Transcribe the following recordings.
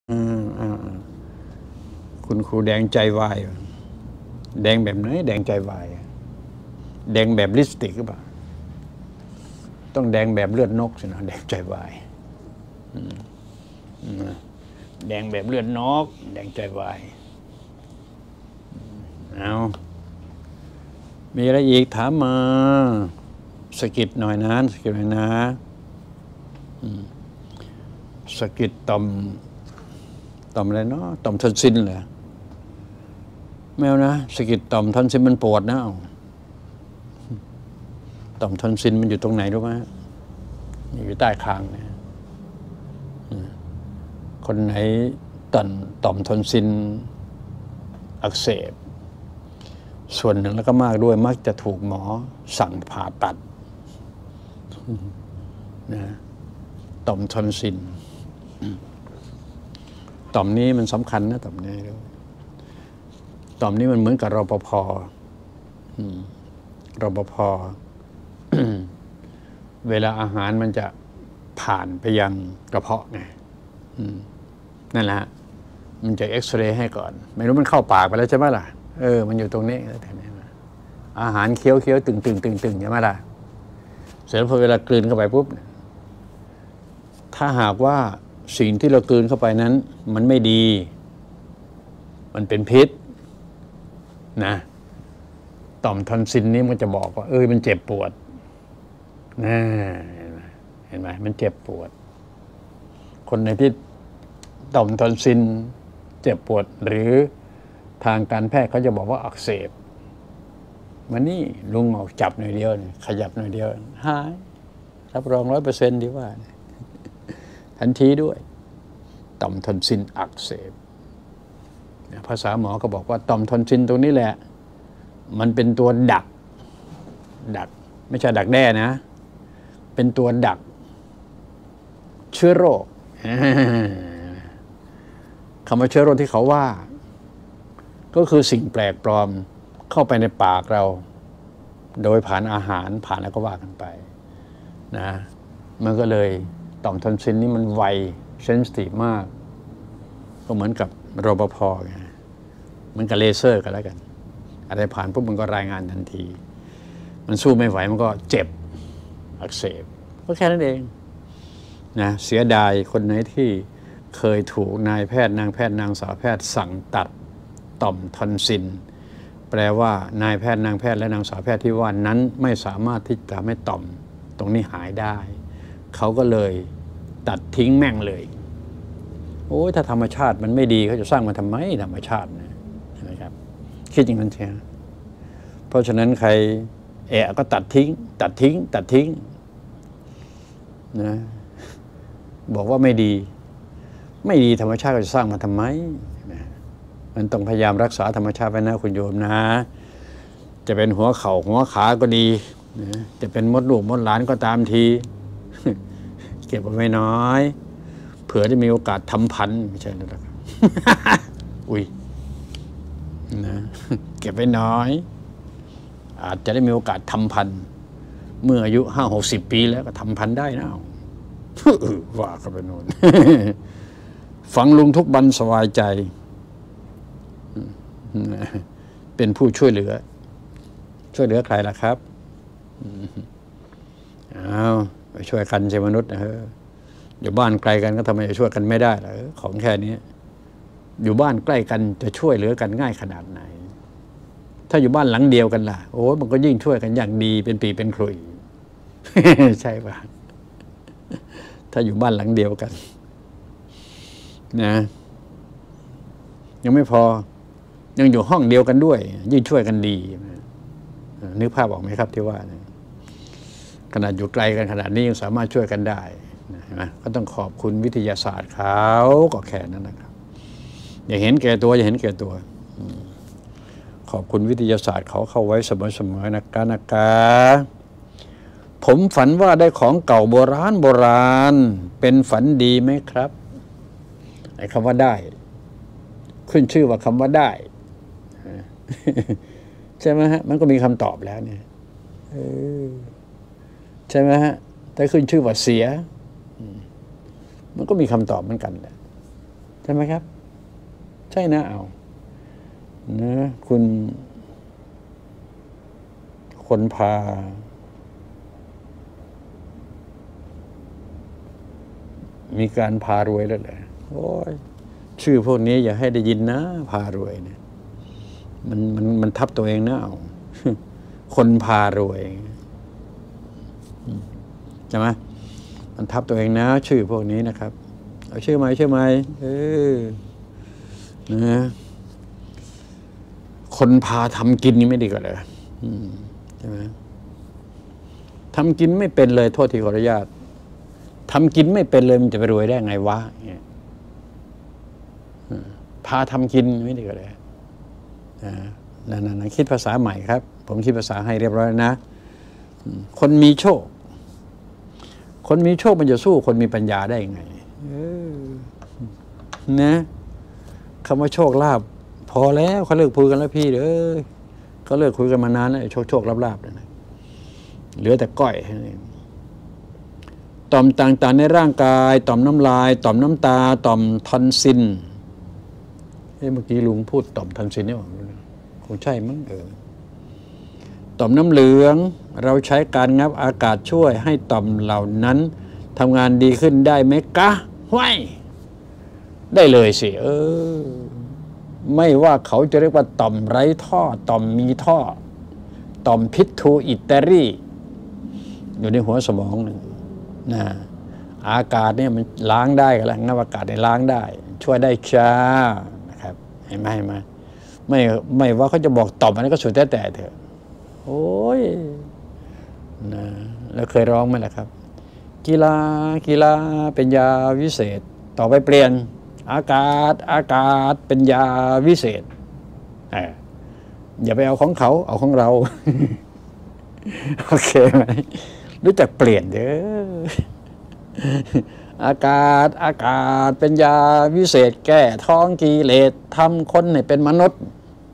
คุณครูแดงใจวายแดงแบบไหนแดงใจวายแดงแบบลิปสติกหรือเปล่าต้องแดงแบบเลือดนกสินะแดงใจวายแดงแบบเลือดนกแดงใจวายเอามีอะไรอีกถามมาสกิดหน่อยนะสกิดหน่อยนะสกิดต่อมอะไรเนาะต่อมทอนซิลเหรอไม่เอานะสกิดต่อมทอนซิลมันปวดนะต่อมทอนซิลมันอยู่ตรงไหนรู้ไหมอยู่ใต้คางเนี่ยคนไหนต่อมทอนซิลอักเสบส่วนหนึ่งแล้วก็มากด้วยมักจะถูกหมอสั่งผ่าตัดนะต่อมทอนซิลต่อมนี้มันสำคัญนะต่อมนี้ต่อมนี้มันเหมือนกับรปภเวลาอาหารมันจะผ่านไปยังกระเพาะไงนั่นแหละมันจะเอ็กซเรย์ให้ก่อนไม่รู้มันเข้าปากไปแล้วใช่ไหมล่ะมันอยู่ตรงนี้แต่นี่อาหารเคี้ยวตึงใช่ไหมล่ะเสร็จพอเวลากลืนเข้าไปปุ๊บถ้าหากว่าสิ่งที่เรากลืนเข้าไปนั้นมันไม่ดีมันเป็นพิษนะต่อมทอนซิลนี้มันจะบอกว่ามันเจ็บปวดนะเห็นไหมมันเจ็บปวดคนในที่ต่อมทอนซิลเจ็บปวดหรือทางการแพทย์เขาจะบอกว่าอักเสบมันนี่ลุงออกจับหน่อยเดียวขยับหน่อยเดียวหายรับรอง100%ดีว่าทันทีด้วยต่อมทอนซิลอักเสบภาษาหมอก็บอกว่าต่อมทอนซิลตรงนี้แหละมันเป็นตัวดักไม่ใช่ดักแด้นะเป็นตัวดักเชื้อโรคคำว่าเชื้อโรคที่เขาว่าก็คือสิ่งแปลกปลอมเข้าไปในปากเราโดยผ่านอาหารผ่านอะไรก็ว่ากันไปนะมันก็เลยต่อมทอนซิลนี่มันไวเซนซิทีฟมากก็เหมือนกับรปภไงเหมือนกับเลเซอร์กันแล้วกันอะไรผ่านปุ๊บมันก็รายงานทันทีมันสู้ไม่ไหวมันก็เจ็บอักเสบก็แค่นั้นเองนะเสียดายคนไหนที่เคยถูกนายแพทย์นางแพทย์นางสาวแพทย์สั่งตัดต่อมทอนซิลแปลว่านายแพทย์นางแพทย์และนางสาวแพทย์ที่ว่านั้นไม่สามารถที่จะทำให้ต่อมตรงนี้หายได้เขาก็เลยตัดทิ้งแม่งเลยโอ้ยถ้าธรรมชาติมันไม่ดีเขาจะสร้างมาทำไมธรรมชาตินะครับคิดอย่างนั้นใช่ไหมเพราะฉะนั้นใครก็ตัดทิ้งนะบอกว่าไม่ดีธรรมชาติก็จะสร้างมาทำไมมันต้องพยายามรักษาธรรมชาติไว้นะคุณโยมนะจะเป็นหัวเข่าหัวขาก็ดีนะจะเป็นมดลูกมดหลานก็ตามทีเก็บเอาไว้น้อยเผื่อได้มีโอกาสทำพันธุ์ไม่ใช่นะครับ อุ้ยนะเก็บไว้น้อยอาจจะได้มีโอกาสทำพันธุ์เมื่ออายุ50-60 ปีแล้วก็ทำพันธุ์ได้นะว่ากันไปโน่น ฟังลุงทุกบันสบายใจเป็นผู้ช่วยเหลือใครล่ะครับไปช่วยกันใช่มนุษย์นะอยู่บ้านไกลกันก็ทำไมจะช่วยกันไม่ได้ล่ะของแค่นี้อยู่บ้านใกล้กันจะช่วยเหลือกันง่ายขนาดไหนถ้าอยู่บ้านหลังเดียวกันล่ะโอ้มันก็ยิ่งช่วยกันอย่างดีเป็นปีเป็นขลุ่ย ใช่ป่ะถ้าอยู่บ้านหลังเดียวกันนะยังไม่พอยังอยู่ห้องเดียวกันด้วยยิ่งช่วยกันดีนึกภาพออกไหมครับที่ว่าขนาดอยู่ไกลกันขนาดนี้ยังสามารถช่วยกันได้นะก็ต้องขอบคุณวิทยาศาสตร์เขาก็แค่นั้นนะครับอย่าเห็นแก่ตัวขอบคุณวิทยาศาสตร์เขาเข้าไว้เสมอนะคะผมฝันว่าได้ของเก่าโบราณเป็นฝันดีไหมครับไอ้คำว่าได้ขึ้นชื่อว่าคำว่าได้ใช่ไหมฮะมันก็มีคำตอบแล้วเนี่ยใช่ไหมฮะแต่ขึ้นชื่อว่าเสียมันก็มีคำตอบเหมือนกันแหละใช่ไหมครับใช่นะเอานะคุณคนพามีการพารวยแล้วแหละโอ้ยชื่อพวกนี้อย่าให้ได้ยินนะพารวยเนี่ยมันทับตัวเองนะเอาคนพารวยใช่ไหมมันทับตัวเองนะชื่อพวกนี้นะครับเอาชื่อไหมนะคนพาทำกินนี่ไม่ดีกว่าเลยใช่ไหมทำกินไม่เป็นเลยโทษทีขออนุญาตทำกินไม่เป็นเลยมันจะไปรวยได้ไงวะเนี่ยพาทำกินไม่ดีกว่าเลยนั่นคิดภาษาใหม่ครับผมคิดภาษาให้เรียบร้อยนะคนมีโชคมันจะสู้คนมีปัญญาได้ยังไงนะคำว่าโชคลาภพอแล้วเขาเลิกคุยกันแล้วพี่เขาเลิกคุยกันมานานแล้วโชคลาภนะเหลือแต่ก้อยแค่นั้นเองต่อมต่างๆในร่างกายต่อมน้ำลายต่อมน้ำตาต่อมทอนซิลเมื่อกี้ลุงพูดต่อมทอนซิลนี่หว่าคงใช่มั้งต่อมน้ำเหลืองเราใช้การงับอากาศช่วยให้ต่อมเหล่านั้นทำงานดีขึ้นได้ไหมกะห้วยได้เลยสิไม่ว่าเขาจะเรียกว่าต่อมไร้ท่อต่อมมีท่อต่อมพิษทูอิตาลีอยู่ในหัวสมองนะอากาศเนี่ยมันล้างได้กันแล้วงับอากาศได้ล้างได้ช่วยได้ช้านะครับเห็นไหมไม่ว่าเขาจะบอกต่อมอันนี้ก็สุดแต่เถอะโอ้ยนะแล้วเคยร้องไหมล่ะครับกีฬาเป็นยาวิเศษต่อไปเปลี่ยนอากาศเป็นยาวิเศษอย่าไปเอาของเขาเอาของเรา โอเคไหมรู้จักเปลี่ยนเด้ออากาศเป็นยาวิเศษแก้ท้องกิเลสทำคนให้เป็นมนุษย์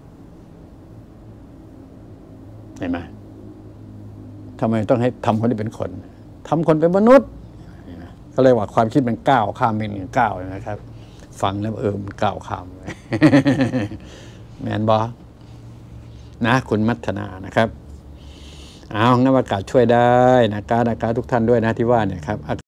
เห็นไหมทำไมต้องให้ทำคนที่เป็นคนทำคนเป็นมนุษย์ก็เลยว่าความคิดมันก้าวข้ามเป็นก้าวนะครับฟังแล้วมันก้าวข้ามแมนบอนะคุณมัทนานะครับเอางั้นอากาศช่วยได้นะการทุกท่านด้วยนะที่ว่าเนี่ยครับ